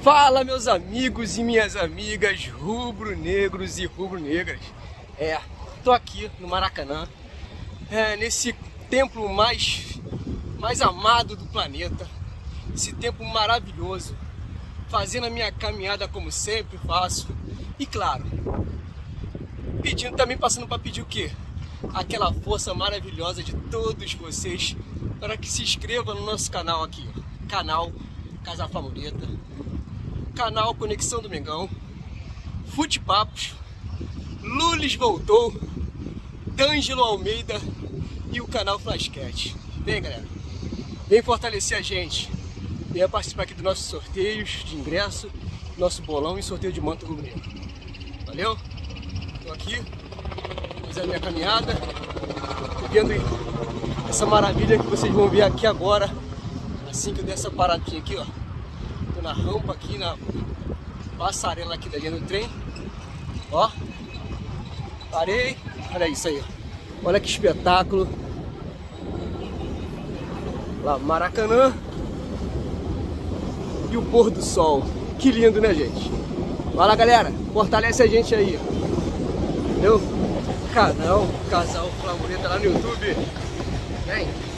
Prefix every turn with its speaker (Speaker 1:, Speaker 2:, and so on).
Speaker 1: Fala, meus amigos e minhas amigas rubro-negros e rubro-negras. Tô aqui no Maracanã, nesse templo mais amado do planeta, esse templo maravilhoso, fazendo a minha caminhada como sempre faço. E claro, passando para pedir o quê? Aquela força maravilhosa de todos vocês para que se inscrevam no nosso canal aqui, canal Casa Favorita, canal Conexão do Mengão, Futepapos, Lulis voltou, D'Angelo Almeida e o canal Flashcat. Vem, galera, vem fortalecer a gente, venha participar aqui dos nossos sorteios de ingresso, nosso bolão e sorteio de manto rubro-negro. Valeu? Tô aqui, fazendo a minha caminhada, vendo essa maravilha que vocês vão ver aqui agora, assim que eu der essa paradinha aqui, ó. Tô na rampa aqui, na passarela aqui da linha do trem, ó. Parei, olha isso aí, ó. Olha que espetáculo. Lá, Maracanã e o pôr do sol. Que lindo, né, gente? Vai lá, galera, fortalece a gente aí, entendeu? Canal Casal Flamureta lá no YouTube. Vem!